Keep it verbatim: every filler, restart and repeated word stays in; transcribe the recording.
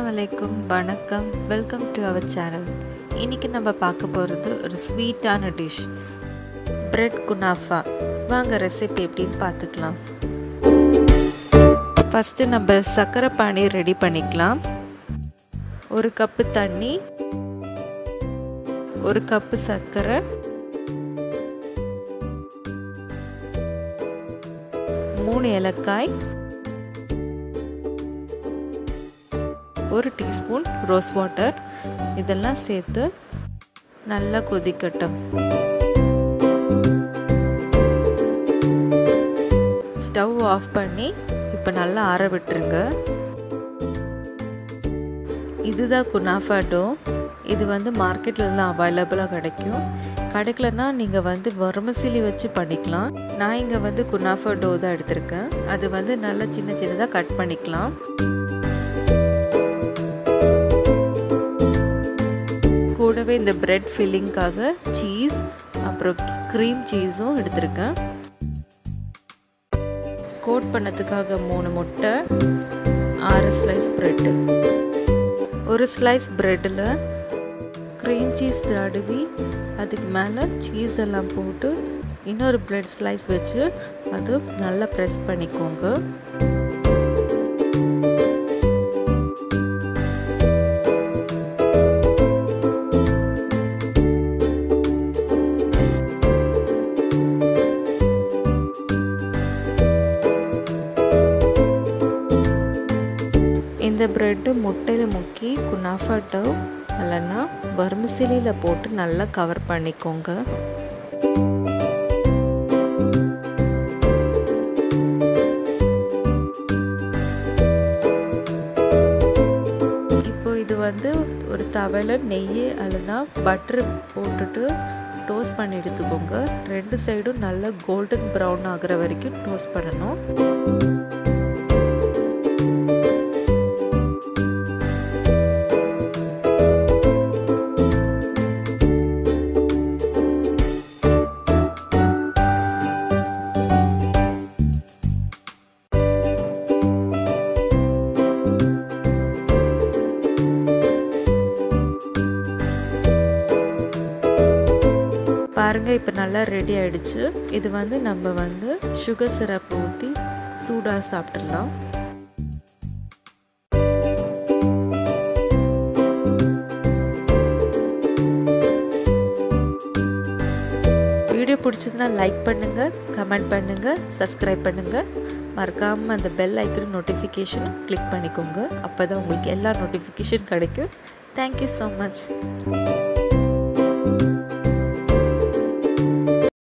Assalamu alaikum, வணக்கம், welcome to our channel. இன்னைக்கு நம்ம பார்க்க போகிறது ஒரு ஸ்வீட்டான டிஷ், பிரெட் குனாஃபா. வாங்க ரெசிபி எப்படின்னு பார்த்துக்கலாம். ஃபஸ்ட்டு நம்ம சர்க்கரை பானி ரெடி பண்ணிக்கலாம். ஒரு கப்பு தண்ணி, ஒரு கப்பு சர்க்கரை, மூணு ஏலக்காய், ஒரு டீஸ்பூன் ரோஸ் வாட்டர், இதெல்லாம் சேர்த்து நல்லா கொதிக்கட்டும். ஸ்டவ் ஆஃப் பண்ணி இப்போ நல்லா ஆற விட்டுருங்க. இதுதான் குனாஃபா டோ. இது வந்து மார்க்கெட்லலாம் அவைலபிளாக கிடைக்கும். கிடைக்கலன்னா நீங்கள் வந்து வெர்மிசெல்லி வச்சு பண்ணிக்கலாம். நான் இங்கே வந்து குனாஃபா டோ தான் எடுத்திருக்கேன். அது வந்து நல்லா சின்ன சின்னதாக கட் பண்ணிக்கலாம். கூடவே இந்த பிரெட் ஃபில்லிங்காக சீஸ் அப்புறம் க்ரீம் சீஸும் எடுத்திருக்கேன். கோட் பண்ணதுக்காக மூணு முட்டை, ஆறு ஸ்லைஸ் ப்ரெட்டு. ஒரு ஸ்லைஸ் ப்ரெட்டில் க்ரீம் சீஸ் தடவி அதுக்கு மேலே சீஸ் எல்லாம் போட்டு இன்னொரு ப்ரெட் ஸ்லைஸ் வச்சு அது நல்லா ப்ரெஸ் பண்ணிக்கோங்க. இந்த ப்ரெட்டு முட்டையில் முக்கி குனாஃபா டோ இல்லைன்னா வெர்மிசெல்லியில் போட்டு நல்லா கவர் பண்ணிக்கோங்க. இப்போ இது வந்து ஒரு தவையில் நெய் அல்லனா பட்டர் போட்டுட்டு டோஸ்ட் பண்ணி எடுத்துக்கோங்க. ரெண்டு சைடும் நல்லா கோல்டன் ப்ரௌன் ஆகிற வரைக்கும் டோஸ்ட் பண்ணணும். பாருங்க, இப்போ நல்லா ரெடி ஆயிடுச்சு. இது வந்து நம்ம வந்து சுகர் சிரப் ஊற்றி சூடாக சாப்பிட்றலாம். வீடியோ பிடிச்சதுன்னா லைக் பண்ணுங்க, கமெண்ட் பண்ணுங்க, சப்ஸ்கிரைப் பண்ணுங்க. மறக்காமல் அந்த பெல் ஐக்கன் நோட்டிஃபிகேஷனும் கிளிக் பண்ணிக்கோங்க. அப்போ தான் உங்களுக்கு எல்லா நோட்டிஃபிகேஷன் கிடைக்கும். Thank you so much.